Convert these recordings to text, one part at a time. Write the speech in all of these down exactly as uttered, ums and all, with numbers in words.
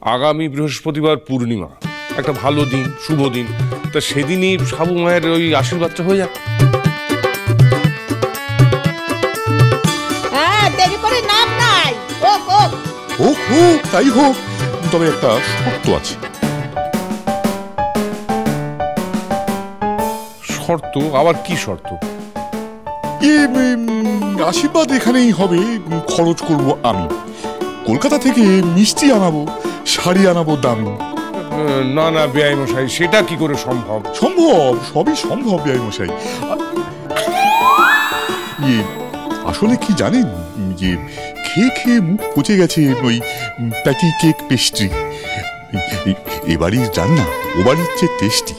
আগামী বৃহস্পতিবার পূর্ণিমা, একটা ভালো দিন, শুভ দিন, তা সেদিনই সাবু মায়ের ওই আশীর্বাদটা হয়ে যাক। হ্যাঁ, দেরি করে নাম নাই। হোক হোক হোক হোক তাই হোক, তবে একটা শর্ত আছে। শর্ত? আবার কি শর্ত? আশীর্বাদ এখানেই হবে, খরচ করব আমি। কলকাতা থেকে মিষ্টি আনাবো, শাড়ি আনাবো দামি। না না বেআই মশাই, সেটা কি করে সম্ভব? সম্ভব, সবই সম্ভব বেআই মশাই। আসলে কি জানেন, যে খেয়ে খেয়ে মুখ পচে গেছে ওই প্যাটি কেক পেস্ট্রি। এ বাড়ির রান্না ও বাড়ির চেয়ে টেস্টি।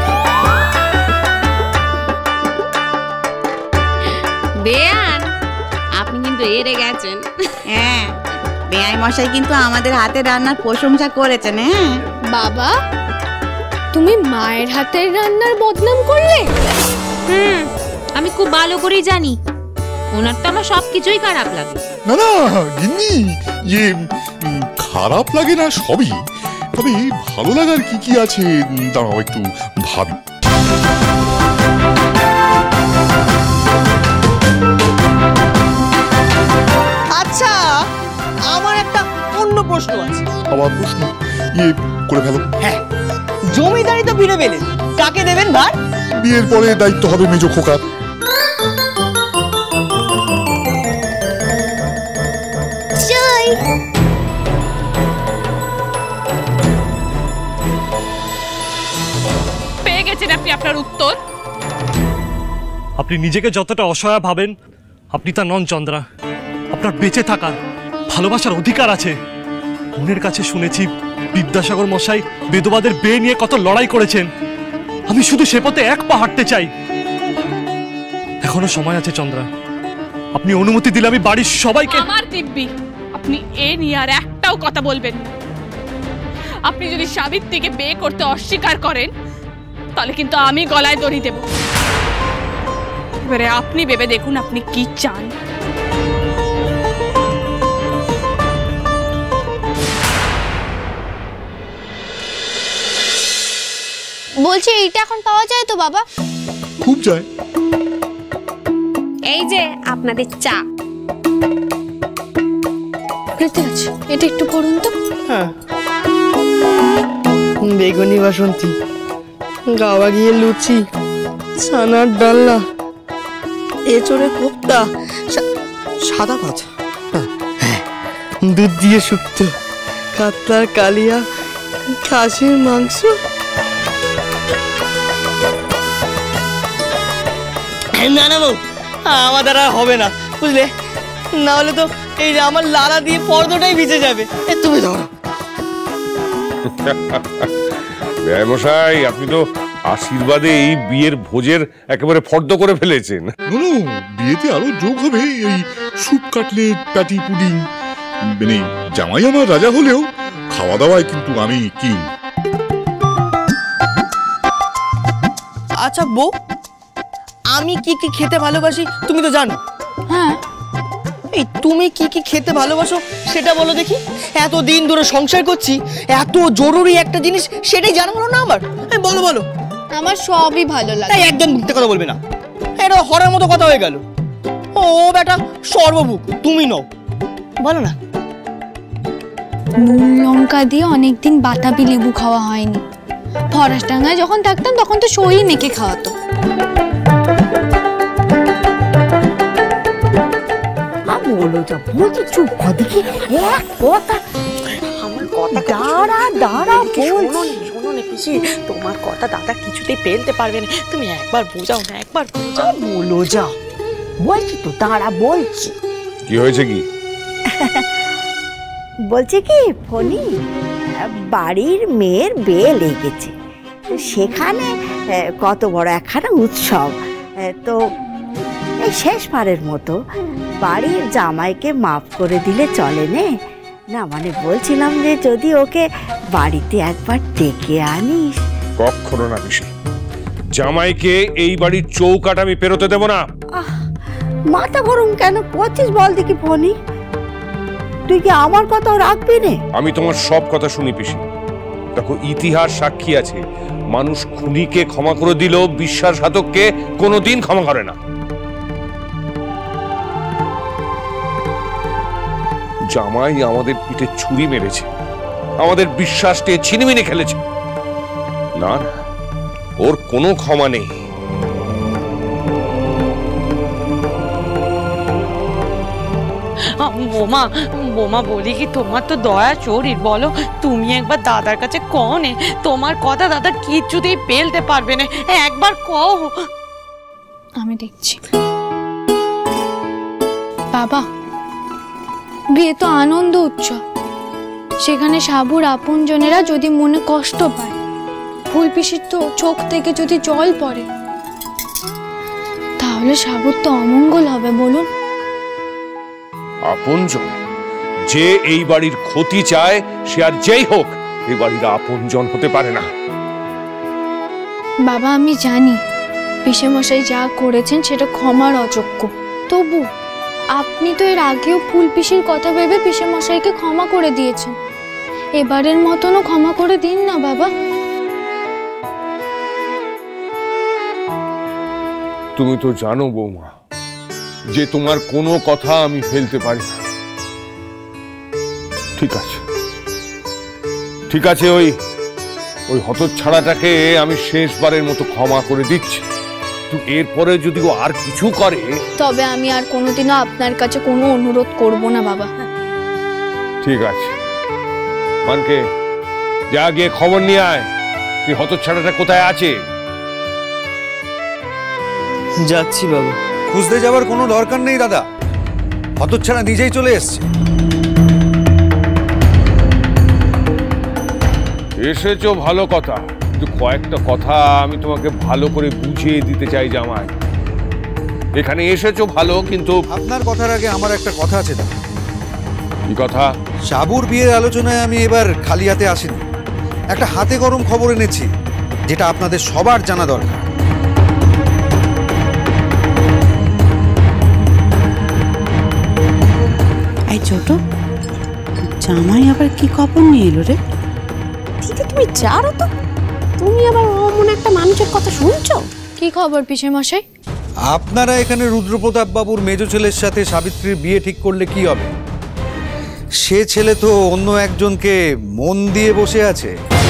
বেয়ান, আপনি কিন্তু এড়ে গেছেন। হ্যাঁ, বেআই মশাই কিন্তু আমাদের হাতের রান্নার প্রশংসা করেছেন। হ্যাঁ বাবা, তুমি মায়ের হাতের রান্নার বদনাম করলে? হুম, আমি খুব ভালো করেই জানি ওনার তো আমার সবকিছুই খারাপ লাগে। না না গিন্নি, ইয়ে খারাপ লাগে না সবই, তবে ভালো লাগার কি কি আছে দাঁড়াও একটু ভাবি। আচ্ছা, আমার একটা অন্য প্রশ্ন আছে। আবার প্রশ্ন? ইয়ে করে ফেলো। হ্যাঁ, জমিদারি তো ফিরে পেলেন, কাকে দেবেন ভার? বিয়ের পরে দায়িত্ব হবে মেজো খোকার। পেয়ে গেছেন আপনি আপনার উত্তর। আপনি নিজেকে যতটা অসহায় ভাবেন, আপনি তা নন চন্দ্রা। আপনার বেঁচে থাকার, ভালোবাসার অধিকার আছে। মনের কাছে শুনেছি বিদ্যাসাগর মশাই বেদবাদের বিয়ে নিয়ে কত লড়াই করেছেন। আমি শুধু সে পথে এক পা হাঁটতে চাই। এখনো সময় আছে চন্দ্রা, আপনি অনুমতি দিলে আমি বাড়ির সবাইকে। আমার দিব্যি, আপনি এ নিয়ে আর একটাও কথা বলবেন। আপনি যদি সাবিত্রীকে বিয়ে করতে অস্বীকার করেন, তাহলে কিন্তু আমি গলায় দড়ি দেব। এবারে আপনি ভেবে দেখুন আপনি কি চান। বলছি এইটা এখন পাওয়া যায় তো বাবা? খুব যায়। এই যে আপনাদের চা। এটা একটু পড়ুন তো। হ্যাঁ, বেগুনি বাসন্তী, গাওয়া গিয়ে লুচি, ছানার ডাল্লা, এঁচড়ে কোপ্তা, সাদা ভাজা, দুধ দিয়ে শুক্তো, কাতলার কালিয়া, খাসির মাংস। না না বউ, আমার দ্বারা হবে না, বুঝলে? না হলে তো এই যে আমার লালা দিয়ে পর্দাটাই ভিজে যাবে। তুমি ধরো। বেআই মশাই, আপনি তো আশীর্বাদে এই বিয়ের ভোজের একেবারে ফর্দ করে ফেলেছেন। নো বিয়েতে আরো যোগ হবে এই স্যুপ, কাটলেট, প্যাটি, পুডিং। মানে জামাই আমার রাজা হলেও খাওয়া দাওয়ায় কিন্তু আমি কিং। আচ্ছা বউ, আমি কি কি খেতে ভালোবাসি তুমি তো জানো। হ্যাঁ, এই তুমি কি কি খেতে ভালোবাসো সেটা বলো দেখি। এত দিন ধরে সংসার করছি, এত জরুরি একটা জিনিস সেটাই জানা হলো না আমার। বলো বলো। আমার সবই ভালো লাগে। একদম মিথ্যে কথা বলবে না, এটা হরের মতো কথা হয়ে গেল। ও বেটা সর্বভুক, তুমি নও, বলো না। নুন লঙ্কা দিয়ে অনেকদিন বাতাবি লেবু খাওয়া হয়নি। ফরাসডাঙ্গায় যখন থাকতাম তখন তো সই মেখে খাওয়াতো। বলো যা বলছি, চুপ কর দেখি। এক কথা, আমার কথা দাঁড়া দাঁড়া বলছি। শোনো না পিসি, তোমার কথা দাদা কিছুতেই পেলতে পারবে না, তুমি একবার বোঝাও না, একবার বোঝাও। বলো যা বলছি তো, দাঁড়া বলছি। কি হয়েছে কি? বলছে কি ফণি, বাড়ির মেয়ের বিয়ে লেগেছে, সেখানে কত বড় একখানা উৎসব, তো এই শেষবারের মতো বাড়ির জামাইকে মাফ করে দিলে চলে নে না? মানে বলছিলাম যে যদি ওকে বাড়িতে একবার ডেকে আনিস। কখনো না পিসি, জামাইকে এই বাড়ির চৌকাট আমি পেরোতে দেব না। মাথা গরম কেন করছিস বল দেখি ফণি? তুই কি আমার কথাও রাখবি না? আমি তোমার সব কথা শুনি পিসি। দেখো, ইতিহাস সাক্ষী আছে, মানুষ খুনিকে ক্ষমা করে দিলেও বিশ্বাসঘাতককে কোনোদিন ক্ষমা করে না। জামাই আমাদের পিঠে ছুরি মেরেছে, আমাদের বিশ্বাসকে ছিনিমিনি খেলেছে। না, ওর কোনো ক্ষমা নেই। বোমা বোমা বলি কি, তোমার তো দয়া শরীর, বলো তুমি একবার দাদার কাছে কনে, তোমার কথা দাদা কিছুতেই পেলতে পারবে না, একবার কও। আমি দেখছি। বাবা, বিয়ে তো আনন্দ উৎসব, সেখানে সাবুর আপনজনেরা যদি মনে কষ্ট পায়, ফুল পিসির তো চোখ থেকে যদি জল পড়ে, তাহলে সাবুর তো অমঙ্গল হবে বলুন। আপনজন যে এই বাড়ির ক্ষতি চায়, সে আর যেই হোক এই বাড়ির আপনজন হতে পারে না। বাবা, আমি জানি পিসেমশাই যা করেছেন সেটা ক্ষমার অযোগ্য, তবু আপনি তো এর আগেও ফুল পিসির কথা ভেবে পিসেমশাইকে ক্ষমা করে দিয়েছেন, এবারের মতনও ক্ষমা করে দিন না বাবা। তুমি তো জানো বৌমা, যে তোমার কোনো কথা আমি ফেলতে পারি না। ঠিক আছে, ঠিক আছে, ওই ওই হতচ্ছাড়াটাকে আমি শেষবারের মতো ক্ষমা করে দিচ্ছি। তো এরপরে যদি ও আর কিছু করে, তবে আমি আর কোনোদিনও আপনার কাছে কোনো অনুরোধ করব না বাবা। ঠিক আছে, মানকে যা গিয়ে খবর নিয়ে আয়, তুই হতচ্ছাড়াটা কোথায় আছে। যাচ্ছি বাবু। খুঁজতে যাওয়ার কোনো দরকার নেই দাদা, হতচ্ছাড়া নিজেই চলে এসছে। এসেছো ভালো কথা, কিন্তু কয়েকটা কথা আমি তোমাকে ভালো করে বুঝিয়ে দিতে চাই জামাই। এখানে এসেছো ভালো, কিন্তু আপনার কথার আগে আমার একটা কথা আছে দাদা। কি কথা? সাবুর বিয়ের আলোচনায় আমি এবার খালি হাতে আসিনি, একটা হাতে গরম খবর এনেছি, যেটা আপনাদের সবার জানা দরকার। এই ছোট জামাই আবার কি খবর নিয়ে এলো রে? দিদি, তুমি জানো তো, তুমি আবার অমন একটা মানুষের কথা শুনছো? কি খবর পিসেমশাই? আপনারা এখানে রুদ্রপ্রতাপ বাবুর মেজ ছেলের সাথে সাবিত্রীর বিয়ে ঠিক করলে কি হবে? সে ছেলে তো অন্য একজনকে মন দিয়ে বসে আছে।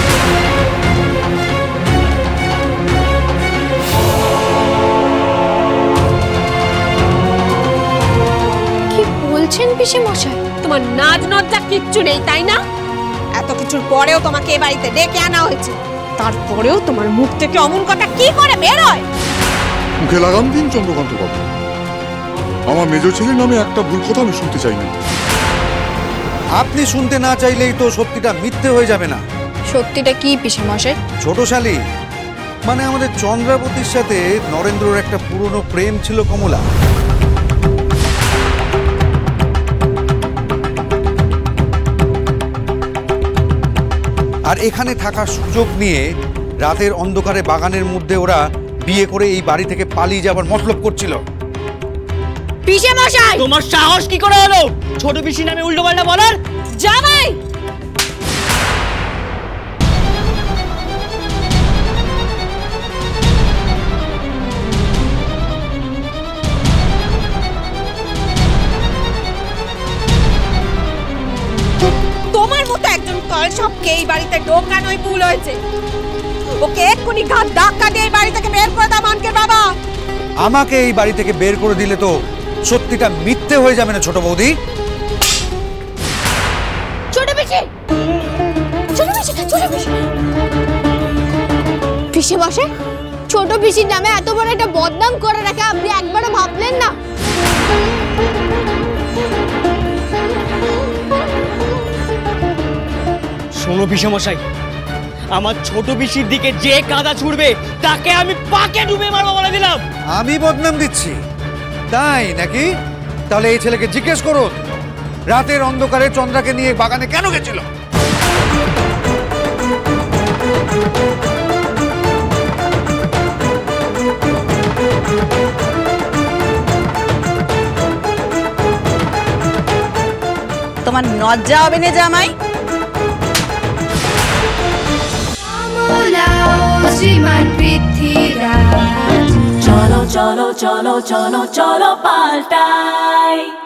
কি বলছেন পিসেমশাই? তোমার নাজ নজ্জা কিচ্ছু নেই, তাই না? এত কিছুর পরেও তোমাকে এ বাড়িতে ডেকে আনা হয়েছে, তারপরেও তোমার মুখ থেকে অমন কথা কি করে বের হয়? মুখে লাগাম দিন চন্দ্রকান্ত বাবু, আমার মেজ ছেলের নামে একটা ভুল কথা আমি শুনতে চাই না। আপনি শুনতে না চাইলেই তো সত্যিটা মিথ্যে হয়ে যাবে না। সত্যিটা কি পিসেমশাই? ছোট শালী, মানে আমাদের চন্দ্রাবতীর সাথে নরেন্দ্রর একটা পুরনো প্রেম ছিল কমলা। আর এখানে থাকার সুযোগ নিয়ে রাতের অন্ধকারে বাগানের মধ্যে ওরা বিয়ে করে এই বাড়ি থেকে পালিয়ে যাবার মতলব করছিল। পিসেমশাই, তোমার সাহস কি করে হলো ছোট পিসি নামে উল্টো পাল্টা বলার? জামাই, তোমার মতো একজন কলসবকে এই বাড়িতে ঢোকানোই ভুল হয়েছে। ওকে এক্ষুনি ঘাট ধাক্কা দিয়ে এই বাড়ি থেকে বের করে দাও মানকের বাবা। আমাকে এই বাড়ি থেকে বের করে দিলে তো সত্যিটা মিথ্যে হয়ে যাবে না ছোট বৌদি? ছোট পিসি, ছোট পিসি, ছোট পিসি, পিসে বসে ছোট পিসির নামে এত বড় একটা বদনাম করে রাখে আপনি একবারও ভাবলেন না? শোনো পিসেমশাই, আমার ছোট পিসির দিকে যে কাদা ছুড়বে তাকে আমি পাকে ডুবে মারবো বলে দিলাম। আমি বদনাম দিচ্ছি তাই নাকি? তাহলে এই ছেলেকে জিজ্ঞেস করুন রাতের অন্ধকারে চন্দ্রাকে নিয়ে বাগানে কেন গেছিল। তোমার লজ্জা হবে না জামাই? চলো চলো চলো চলো চলো পাল্টাই।